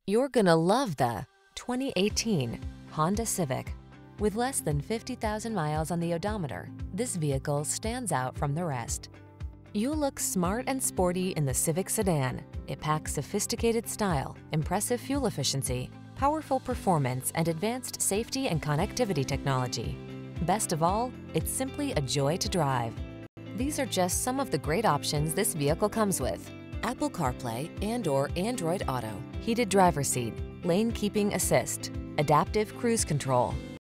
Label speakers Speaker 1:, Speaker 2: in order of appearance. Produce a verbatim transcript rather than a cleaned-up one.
Speaker 1: You're gonna love the twenty eighteen Honda Civic. With less than fifty thousand miles on the odometer, this vehicle stands out from the rest. You'll look smart and sporty in the Civic sedan. It packs sophisticated style, impressive fuel efficiency, powerful performance, and advanced safety and connectivity technology. Best of all, it's simply a joy to drive. These are just some of the great options this vehicle comes with: Apple CarPlay and or Android Auto, heated driver's seat, lane keeping assist, adaptive cruise control,